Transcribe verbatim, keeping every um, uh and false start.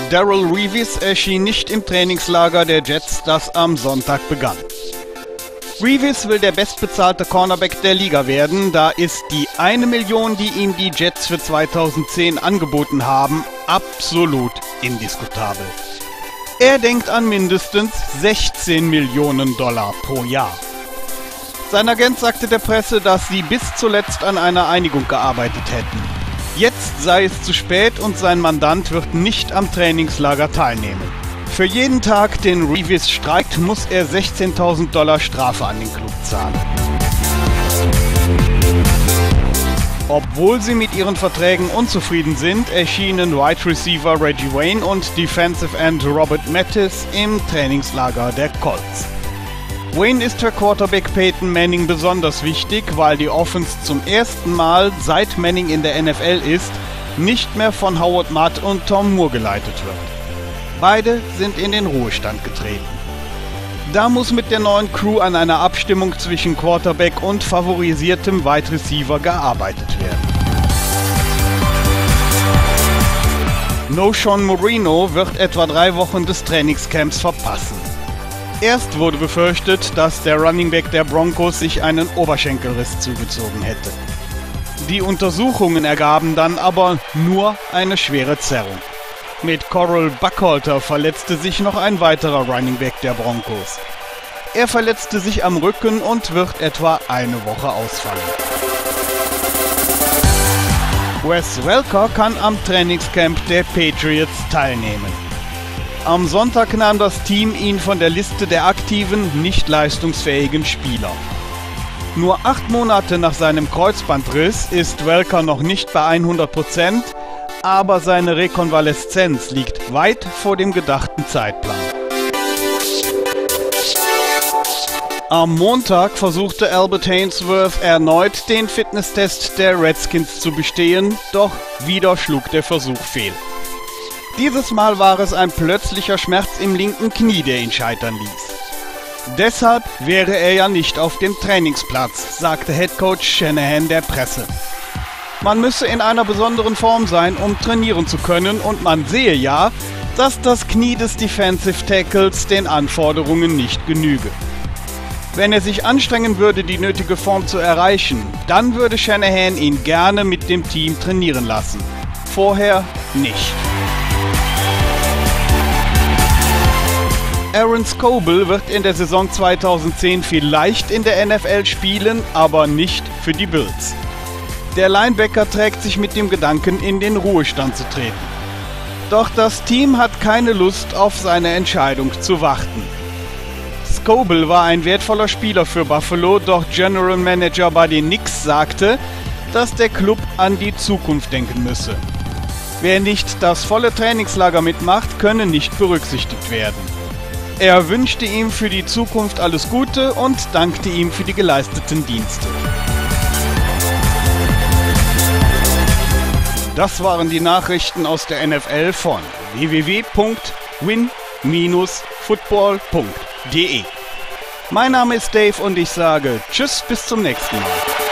Darrelle Revis erschien nicht im Trainingslager der Jets, das am Sonntag begann. Revis will der bestbezahlte Cornerback der Liga werden, da ist die eine Million, die ihm die Jets für zweitausendzehn angeboten haben, absolut indiskutabel. Er denkt an mindestens sechzehn Millionen Dollar pro Jahr. Sein Agent sagte der Presse, dass sie bis zuletzt an einer Einigung gearbeitet hätten. Jetzt sei es zu spät und sein Mandant wird nicht am Trainingslager teilnehmen. Für jeden Tag, den Revis streikt, muss er sechzehntausend Dollar Strafe an den Klub zahlen. Obwohl sie mit ihren Verträgen unzufrieden sind, erschienen Wide Receiver Reggie Wayne und Defensive End Robert Mathis im Trainingslager der Colts. Wayne ist für Quarterback Peyton Manning besonders wichtig, weil die Offense zum ersten Mal, seit Manning in der N F L ist, nicht mehr von Howard Mudd und Tom Moore geleitet wird. Beide sind in den Ruhestand getreten. Da muss mit der neuen Crew an einer Abstimmung zwischen Quarterback und favorisiertem Wide Receiver gearbeitet werden. Knowshon Moreno wird etwa drei Wochen des Trainingscamps verpassen. Erst wurde befürchtet, dass der Running Back der Broncos sich einen Oberschenkelriss zugezogen hätte. Die Untersuchungen ergaben dann aber nur eine schwere Zerrung. Mit Coral Buckhalter verletzte sich noch ein weiterer Running Back der Broncos. Er verletzte sich am Rücken und wird etwa eine Woche ausfallen. Wes Welker kann am Trainingscamp der Patriots teilnehmen. Am Sonntag nahm das Team ihn von der Liste der aktiven, nicht leistungsfähigen Spieler. Nur acht Monate nach seinem Kreuzbandriss ist Welker noch nicht bei hundert Prozent, aber seine Rekonvaleszenz liegt weit vor dem gedachten Zeitplan. Am Montag versuchte Albert Haynesworth erneut den Fitnesstest der Redskins zu bestehen, doch wieder schlug der Versuch fehl. Dieses Mal war es ein plötzlicher Schmerz im linken Knie, der ihn scheitern ließ. Deshalb wäre er ja nicht auf dem Trainingsplatz, sagte Headcoach Shanahan der Presse. Man müsse in einer besonderen Form sein, um trainieren zu können, und man sehe ja, dass das Knie des Defensive Tackles den Anforderungen nicht genüge. Wenn er sich anstrengen würde, die nötige Form zu erreichen, dann würde Shanahan ihn gerne mit dem Team trainieren lassen. Vorher nicht. Aaron Scoble wird in der Saison zweitausendzehn vielleicht in der N F L spielen, aber nicht für die Bills. Der Linebacker trägt sich mit dem Gedanken, in den Ruhestand zu treten. Doch das Team hat keine Lust, auf seine Entscheidung zu warten. Scoble war ein wertvoller Spieler für Buffalo, doch General Manager bei den Knicks sagte, dass der Club an die Zukunft denken müsse. Wer nicht das volle Trainingslager mitmacht, könne nicht berücksichtigt werden. Er wünschte ihm für die Zukunft alles Gute und dankte ihm für die geleisteten Dienste. Das waren die Nachrichten aus der N F L von w w w punkt win Bindestrich football punkt de. Mein Name ist Dave und ich sage Tschüss, bis zum nächsten Mal.